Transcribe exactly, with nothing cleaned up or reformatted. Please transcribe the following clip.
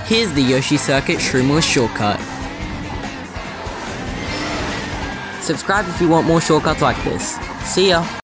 Here's the Yoshi Circuit Shroomless shortcut. Subscribe if you want more shortcuts like this. See ya!